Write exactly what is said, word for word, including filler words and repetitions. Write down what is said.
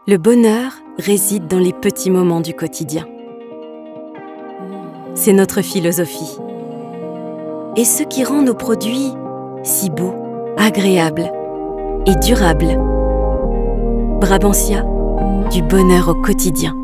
Le bonheur réside dans les petits moments du quotidien. C'est notre philosophie. Et ce qui rend nos produits si beaux, agréables et durables. Brabantia, du bonheur au quotidien.